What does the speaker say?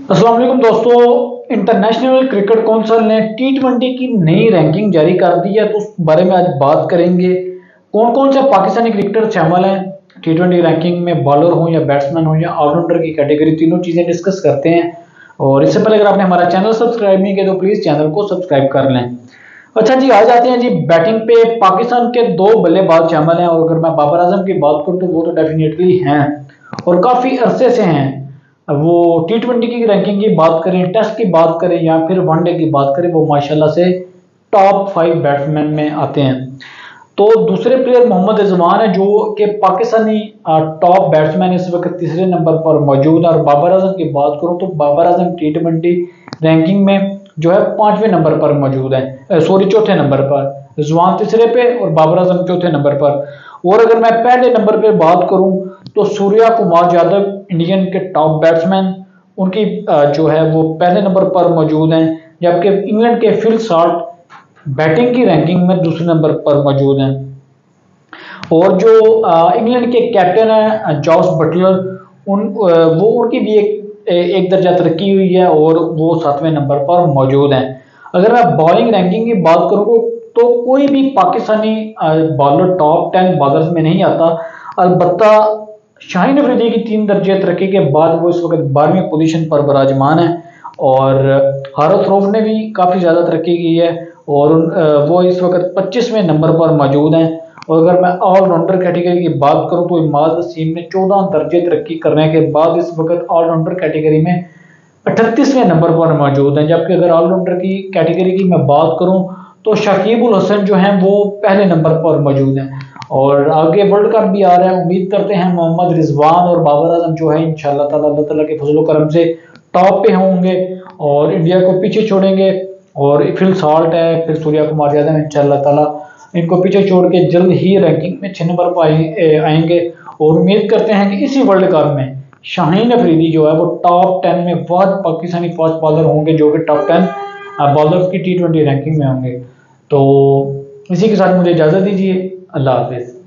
अस्सलाम वालेकुम दोस्तों। इंटरनेशनल क्रिकेट काउंसिल ने टी20 की नई रैंकिंग जारी कर दी है, तो उस बारे में आज बात करेंगे। कौन कौन से पाकिस्तानी क्रिकेटर शामिल हैं टी20 रैंकिंग में, बॉलर हो या बैट्समैन हो या ऑलराउंडर की कैटेगरी, तीनों चीज़ें डिस्कस करते हैं। और इससे पहले अगर आपने हमारा चैनल सब्सक्राइब नहीं किया तो प्लीज़ चैनल को सब्सक्राइब कर लें। अच्छा जी, आ जाते हैं जी बैटिंग पे। पाकिस्तान के दो बल्लेबाज शामिल हैं, और अगर मैं बाबर आजम की बात करूं तो वो तो डेफिनेटली हैं और काफ़ी अरसे से हैं। अब वो टी20 की रैंकिंग की बात करें, टेस्ट की बात करें या फिर वनडे की बात करें, वो माशाल्लाह से टॉप 5 बैट्समैन में आते हैं। तो दूसरे प्लेयर मोहम्मद रिजवान है, जो कि पाकिस्तानी टॉप बैट्समैन इस वक्त तीसरे नंबर पर मौजूद है। और बाबर आजम की बात करूं तो बाबर आजम टी20 रैंकिंग में जो है 5वें नंबर पर मौजूद है, सॉरी चौथे नंबर पर। रिजवान तीसरे पे और बाबर आजम चौथे नंबर पर। और अगर मैं पहले नंबर पे बात करूं तो सूर्या कुमार यादव, इंडियन के टॉप बैट्समैन, उनकी जो है वो पहले नंबर पर मौजूद हैं। जबकि इंग्लैंड के फिल सॉल्ट बैटिंग की रैंकिंग में दूसरे नंबर पर मौजूद हैं। और जो इंग्लैंड के कैप्टन हैं जॉस बटलर, वो उनकी भी एक दर्जा तरक्की हुई है और वो 7वें नंबर पर मौजूद हैं। अगर मैं बॉलिंग रैंकिंग की बात करूँ तो कोई भी पाकिस्तानी बॉलर टॉप 10 बॉलर्स में नहीं आता। अलबत्ता शाहीन अफरीदी की 3 दर्जे तरक्की के बाद वो इस वक्त 12वीं पोजीशन पर विराजमान है। और हारिस रऊफ ने भी काफ़ी ज़्यादा तरक्की की है और वो इस वक्त 25वें नंबर पर मौजूद हैं। और अगर मैं ऑलराउंडर कैटेगरी की बात करूं तो इमाद वसीम ने 14 दर्जे तरक्की करने के बाद इस वक्त ऑलराउंडर कैटेगरी में 38वें नंबर पर मौजूद हैं। जबकि अगर ऑलराउंडर की कैटेगरी की मैं बात करूं तो शकीब उल हसन जो हैं वो पहले नंबर पर मौजूद हैं। और आगे वर्ल्ड कप भी आ रहा है, उम्मीद करते हैं मोहम्मद रिजवान और बाबर आजम जो है इंशाल्लाह ताला अल्लाह ताला के फजल करम से टॉप पे होंगे और इंडिया को पीछे छोड़ेंगे। और फिल सॉल्ट है, फिर सूर्या कुमार यादव, इंशाल्लाह ताला इनको पीछे छोड़ के जल्द ही रैंकिंग में 6 नंबर पर आएंगे। और उम्मीद करते हैं कि इसी वर्ल्ड कप में शाहीन अफरीदी जो है वो टॉप 10 में बहुत पाकिस्तानी फास्ट बॉलर होंगे, जो कि टॉप 10 बॉलर्स की टी20 रैंकिंग में होंगे। तो इसी के साथ मुझे इजाज़त दीजिए। अल्लाह हाफिज़।